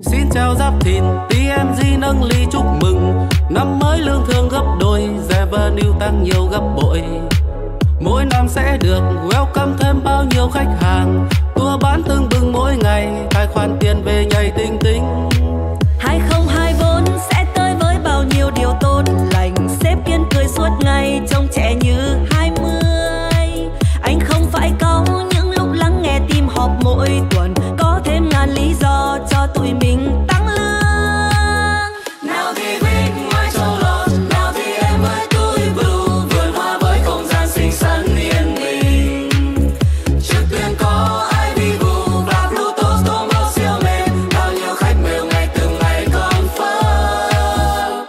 Xin chào Giáp Thìn, TMG nâng ly chúc mừng năm mới lương thưởng gấp đôi, revenue tăng nhiều gấp bội. Mỗi năm sẽ được welcome thêm bao nhiêu khách hàng, tour bán tưng bừng mỗi ngày, tài khoản tiền về nhảy tinh tinh. 2024 sẽ tới với bao nhiêu điều tốt lành, sếp Kiên cười suốt ngày trông trẻ như 20. Anh không phải cáu những lúc lắng nghe team họp mỗi tuần, có thêm ngàn lý do cho tụi mình tăng lương. Nào thì Green ngoài châu lon, nào thì em với túi blue, vườn hoa với không gian xinh xắn yên bình. Trước tiên có Ivy Blue và Bluetooth combo siêu mềm, bao nhiêu khách mêu ngày từng ngày confirm.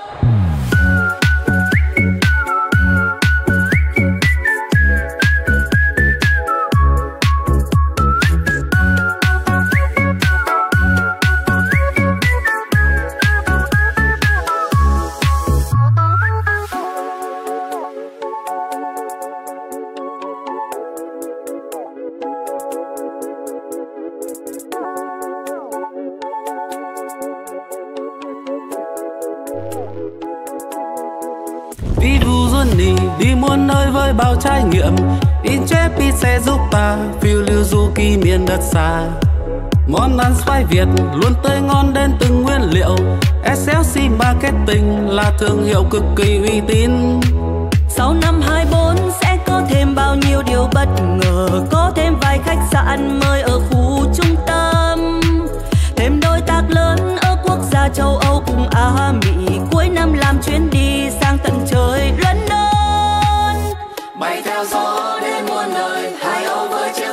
Vivu Journey đi muôn nơi với bao trải nghiệm, Intrepid sẽ giúp ta phiêu lưu du kỳ miền đất xa. Món ăn xoay Việt luôn tươi ngon đến từng nguyên liệu, SLC Marketing là thương hiệu cực kỳ uy tín. Sau năm 24 sẽ có thêm bao nhiêu điều bất ngờ, có thêm vài khách sạn mới ở khu trung tâm, thêm đối tác lớn ở quốc gia châu Âu cùng Á Mỹ, cuối năm làm chuyến đi sang tận trời London. Bay theo gió đến muôn nơi, Hải Âu với chiều